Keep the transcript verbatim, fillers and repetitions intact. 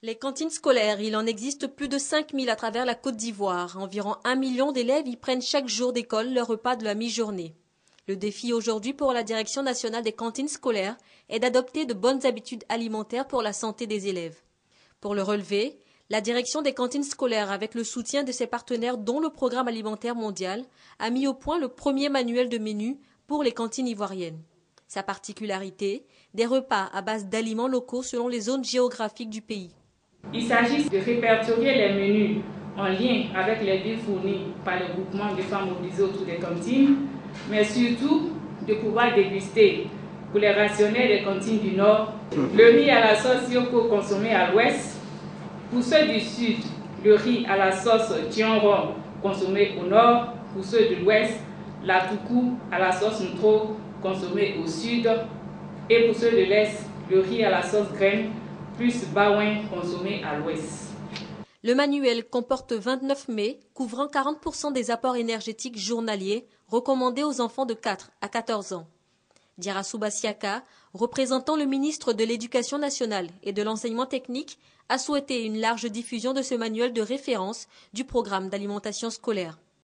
Les cantines scolaires, il en existe plus de cinq mille à travers la Côte d'Ivoire. Environ un million d'élèves y prennent chaque jour d'école leur repas de la mi-journée. Le défi aujourd'hui pour la Direction nationale des cantines scolaires est d'adopter de bonnes habitudes alimentaires pour la santé des élèves. Pour le relever, la Direction des cantines scolaires, avec le soutien de ses partenaires dont le Programme alimentaire mondial, a mis au point le premier manuel de menu pour les cantines ivoiriennes. Sa particularité, des repas à base d'aliments locaux selon les zones géographiques du pays. Il s'agit de répertorier les menus en lien avec les villes fournies par le groupement de femmes mobilisées autour des cantines, mais surtout de pouvoir déguster pour les rationnels des cantines du Nord le riz à la sauce yoko consommé à l'ouest, pour ceux du Sud, le riz à la sauce tianron consommé au Nord, pour ceux de l'Ouest, la toukou à la sauce ntro consommé au Sud, et pour ceux de l'Est, le riz à la sauce graine plus baouin consommé à l'ouest. Le manuel comporte vingt-neuf mets couvrant quarante pour cent des apports énergétiques journaliers recommandés aux enfants de quatre à quatorze ans. Diarassou Bassiaka, représentant le ministre de l'Éducation nationale et de l'enseignement technique, a souhaité une large diffusion de ce manuel de référence du programme d'alimentation scolaire.